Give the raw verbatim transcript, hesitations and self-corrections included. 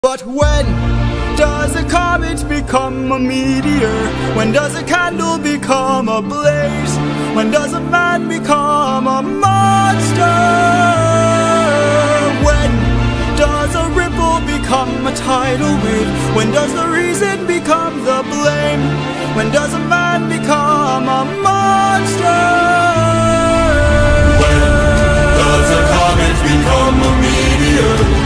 But when does a comet become a meteor? When does a candle become a blaze? When does a man become a monster? When does a ripple become a tidal wave? When does the reason become the blame? When does a man become a monster? When does a comet become a meteor?